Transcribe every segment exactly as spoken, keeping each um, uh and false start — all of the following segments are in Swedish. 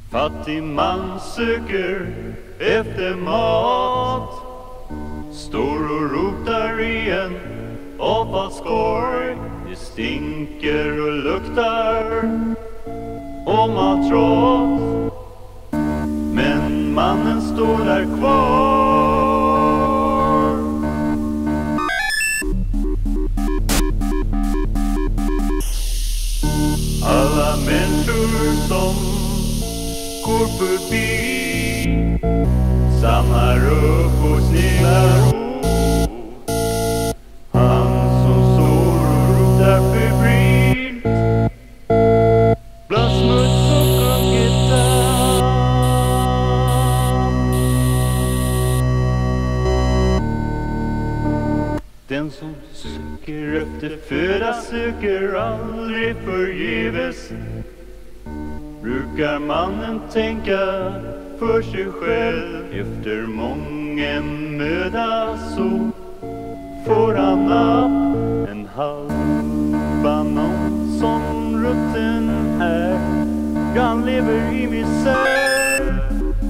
Fattig man söker efter mat, står och rotar i en avfallskorg. Det stinker och luktar och matrat, men mannen står där kvar. Alla människor som går förbi samlar upp och sneglar åt han som står och rotar febrilt bland smuts och guggedamm. Den som söker efter föda söker aldrig förgäves, brukar mannen tänka för sig själv. Efter mången möda så får han upp en halv banan som rutten är. Han lever i misär.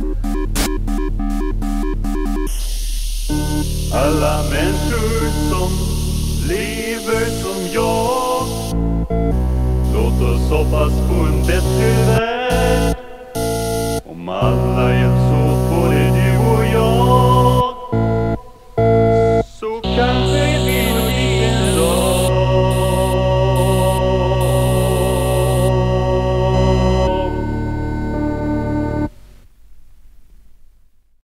Alla människor som lever som jag, låt oss hoppas på en bättre värld. Om alla hjälps åt, både du och jag, så kanske